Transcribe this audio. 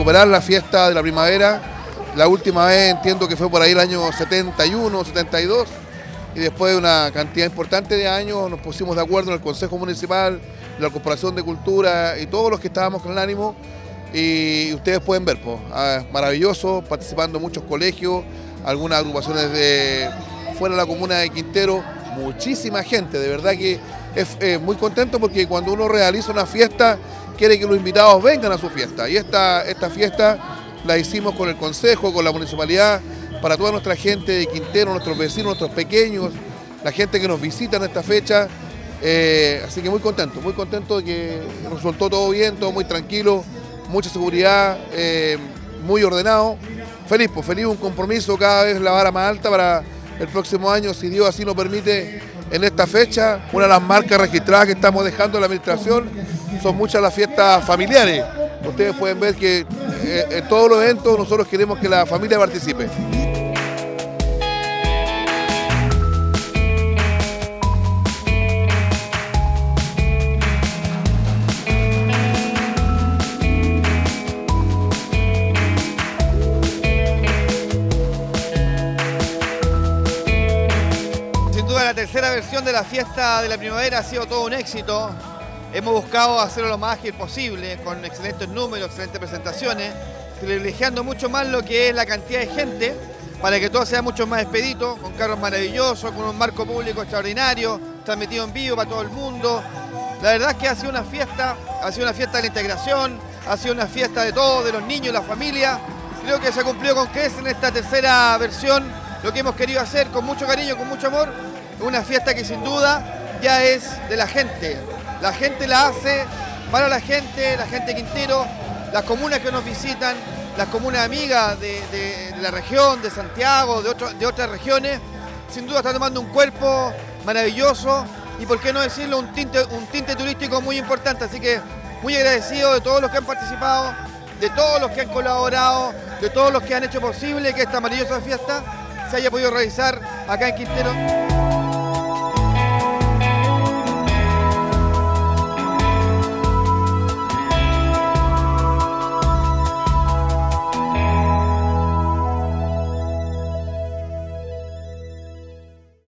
recuperar la fiesta de la primavera. La última vez entiendo que fue por ahí el año 71, 72, y después de una cantidad importante de años nos pusimos de acuerdo en el Consejo Municipal, la Corporación de Cultura y todos los que estábamos con el ánimo, y ustedes pueden ver, pues, maravilloso, participando muchos colegios, algunas agrupaciones de fuera de la comuna de Quintero, muchísima gente, de verdad que es muy contento porque cuando uno realiza una fiesta quiere que los invitados vengan a su fiesta, y esta fiesta la hicimos con el Consejo, con la Municipalidad, para toda nuestra gente de Quintero, nuestros vecinos, nuestros pequeños, la gente que nos visita en esta fecha, así que muy contento de que resultó todo bien, todo muy tranquilo, mucha seguridad, muy ordenado, feliz, un compromiso, cada vez la vara más alta para el próximo año, si Dios así nos permite, en esta fecha. Una de las marcas registradas que estamos dejando en la administración son muchas las fiestas familiares. Ustedes pueden ver que en todos los eventos nosotros queremos que la familia participe. Sin duda la tercera versión de la fiesta de la primavera ha sido todo un éxito. Hemos buscado hacerlo lo más ágil posible, con excelentes números, excelentes presentaciones, privilegiando mucho más lo que es la cantidad de gente, para que todo sea mucho más expedito, con carros maravillosos, con un marco público extraordinario, transmitido en vivo para todo el mundo. La verdad es que ha sido una fiesta de la integración, ha sido una fiesta de todos, de los niños, la familia. Creo que se ha cumplido con creces en esta tercera versión, lo que hemos querido hacer con mucho cariño, con mucho amor, una fiesta que sin duda ya es de la gente. La gente la hace para la gente de Quintero, las comunas que nos visitan, las comunas amigas de la región, de Santiago, de otras regiones, sin duda está tomando un cuerpo maravilloso y, por qué no decirlo, un tinte turístico muy importante. Así que muy agradecido de todos los que han participado, de todos los que han colaborado, de todos los que han hecho posible que esta maravillosa fiesta se haya podido realizar acá en Quintero.